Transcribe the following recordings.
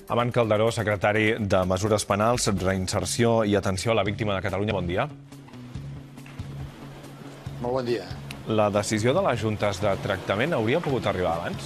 Amant Calderó, secretari de Mesures Penals, Reinserció i Atenció a la Víctima de Catalunya. Bon dia. Molt bon dia. La decisió de les juntes de tractament hauria pogut arribar abans?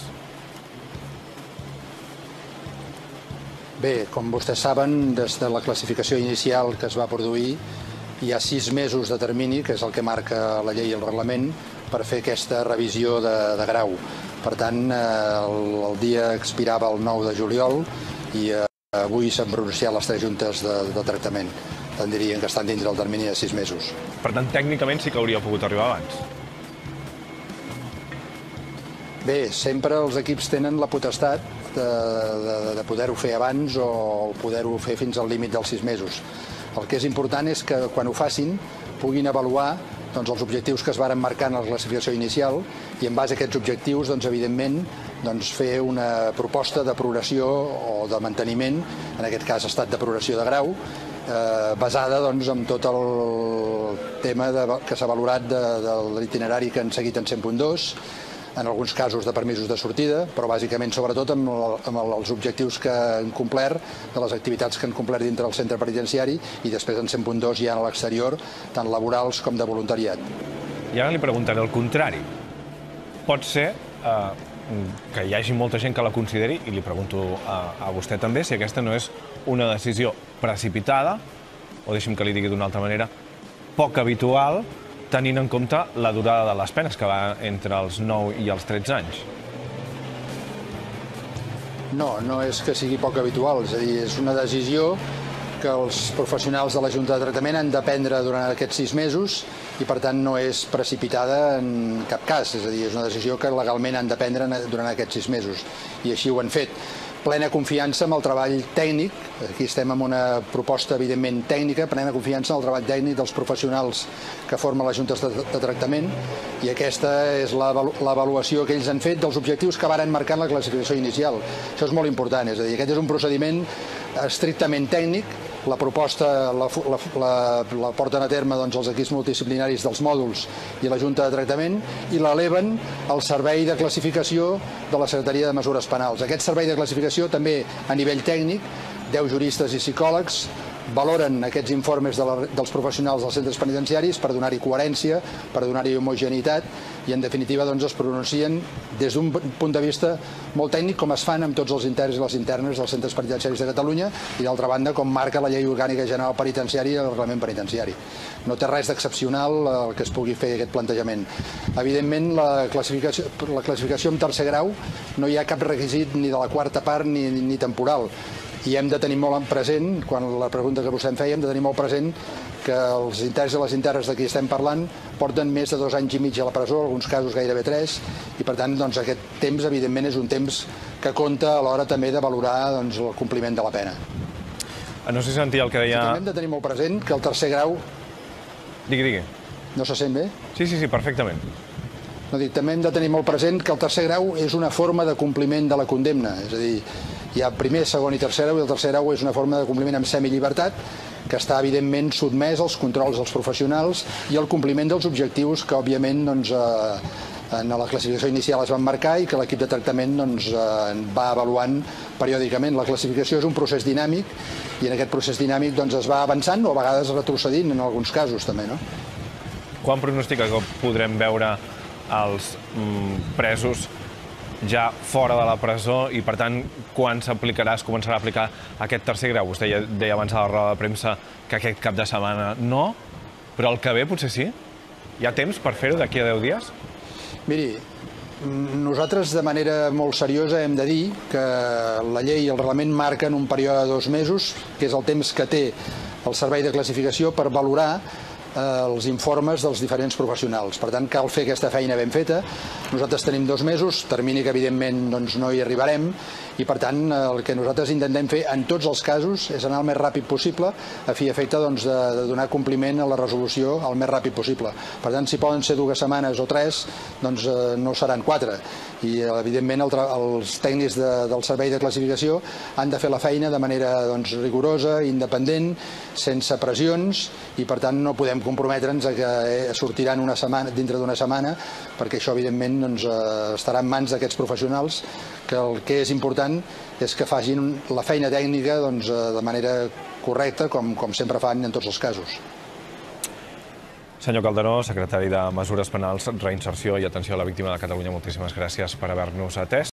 Bé, com vostès saben, des de la classificació inicial que es va produir, hi ha 6 mesos de termini, que és el que marca la llei i el reglament, per fer aquesta revisió de grau. Per tant, el dia expirava el 9 de juliol i avui s'han pronunciat les 3 juntes de tractament. Per tant, dirien que estan dintre del termini de 6 mesos. Per tant, tècnicament sí que hauria pogut arribar abans. Bé, sempre els equips tenen la potestat de poder-ho fer abans o poder-ho fer fins al límit dels 6 mesos. El que és important és que quan ho facin puguin avaluar els objectius que es varen marcar en la classificació inicial i en base a aquests objectius, evidentment, fer una proposta de progressió o de manteniment, en aquest cas estat de progressió de grau, basada en tot el tema que s'ha valorat de l'itinerari que han seguit en 100.2, en alguns casos de permisos de sortida, però bàsicament sobretot amb els objectius que han complert, de les activitats que han complert dintre del centre penitenciari i després en 100.2 ja a l'exterior, tant laborals com de voluntariat. I ara li preguntaré el contrari. Pot ser que hi hagi molta gent que la consideri, i li pregunto a vostè també, si aquesta no és una decisió precipitada, o deixi'm que li digui d'una altra manera, poc habitual, tenint en compte la durada de les penes, que va entre els 9 i els 13 anys. No, no és que sigui poc habitual, és a dir, és una decisió que els professionals de la Junta de Tractament han de prendre durant aquests 6 mesos i, per tant, no és precipitada en cap cas, és a dir, és una decisió que legalment han de prendre durant aquests 6 mesos i així ho han fet. Plena confiança amb el treball tècnic, aquí estem amb una proposta evidentment tècnica, plena confiança en el treball tècnic dels professionals que formen les juntes de tractament i aquesta és l'avaluació que ells han fet dels objectius que varen marcar en la classificació inicial. Això és molt important, és a dir, aquest és un procediment estrictament tècnic. La proposta la porten a terme els equips multidisciplinaris dels mòduls i la Junta de Tractament i l'eleven al servei de classificació de la Secretaria de Mesures Penals. Aquest servei de classificació també a nivell tècnic, 10 juristes i psicòlegs valoren aquests informes dels professionals dels centres penitenciaris per donar-hi coherència, per donar-hi homogeneïtat i, en definitiva, es pronuncien des d'un punt de vista molt tècnic, com es fan amb tots els interns i les internes dels centres penitenciaris de Catalunya i, d'altra banda, com marca la Llei Orgànica General Penitenciària i el Reglament Penitenciari. No té res d'excepcional el que es pugui fer aquest plantejament. Evidentment, la classificació en tercer grau no hi ha cap requisit ni de la quarta part ni temporal. I hem de tenir molt present, quan la pregunta que vostè em feia, hem de tenir molt present que els interns i les internes de qui estem parlant porten més de 2 anys i mig a la presó, en alguns casos gairebé 3, i per tant aquest temps evidentment és un temps que compta a l'hora també de valorar el compliment de la pena. No sé si sentia el que deia... També hem de tenir molt present que el tercer grau... Digui. No se sent bé? Sí, perfectament. També hem de tenir molt present que el tercer grau és una forma de compliment de la condemna, és a dir, hi ha primer, segon i tercer grau, i el tercer grau és una forma de compliment amb semillibertat que està, evidentment, sotmès als controls dels professionals i al compliment dels objectius que, òbviament, en la classificació inicial es van marcar i que l'equip de tractament va avaluant periòdicament. La classificació és un procés dinàmic i en aquest procés dinàmic es va avançant o a vegades retrocedint en alguns casos, també, no? Quan pronostica que podrem veure els presos ja fora de la presó i, per tant, quan es començarà a aplicar aquest tercer grau? Vostè ja deia abans a la roda de premsa que aquest cap de setmana no, però el que ve potser sí? Hi ha temps per fer-ho d'aquí a 10 dies? Miri, nosaltres de manera molt seriosa hem de dir que la llei i el reglament marquen un període de 2 mesos, que és el temps que té el servei de classificació per valorar els informes dels diferents professionals. Per tant, cal fer aquesta feina ben feta. Nosaltres tenim 2 mesos, termini que evidentment no hi arribarem, i per tant el que nosaltres intentem fer en tots els casos és anar el més ràpid possible a fi i efecte de donar compliment a la resolució el més ràpid possible. Per tant, si poden ser 2 setmanes o 3, no seran 4. I evidentment els tècnics del servei de classificació han de fer la feina de manera rigorosa, independent, sense pressions, i per tant no podem comprometre'ns a que sortiran dintre d'una setmana, perquè això, evidentment, estarà en mans d'aquests professionals, que el que és important és que facin la feina tècnica de manera correcta, com sempre fan en tots els casos. Senyor Calderó, secretari de Mesures Penals, Reinserció i Atenció a la Víctima de Catalunya, moltíssimes gràcies per haver-nos atès.